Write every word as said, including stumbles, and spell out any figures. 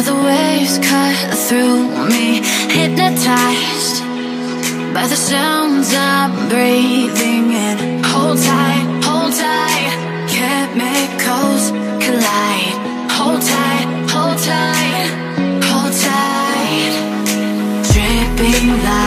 the waves cut through me, hypnotized by the sounds I'm breathing in. Hold tight, hold tight, chemicals collide. Hold tight, hold tight, hold tight. Dripping light.